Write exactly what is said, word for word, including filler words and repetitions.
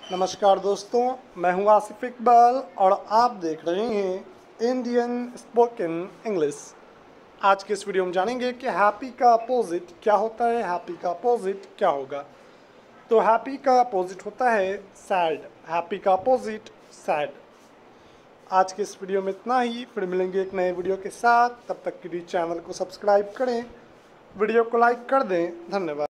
नमस्कार दोस्तों, मैं हूं आसिफ इकबाल और आप देख रहे हैं इंडियन स्पोकन इंग्लिश। आज के इस वीडियो में जानेंगे कि हैप्पी का अपोजिट क्या होता है, हैप्पी का अपोजिट क्या होगा। तो हैप्पी का अपोजिट होता है सैड। हैप्पी का अपोजिट सैड। आज के इस वीडियो में इतना ही, फिर मिलेंगे एक नए वीडियो के साथ। तब तक के लिए चैनल को सब्सक्राइब करें, वीडियो को लाइक कर दें। धन्यवाद।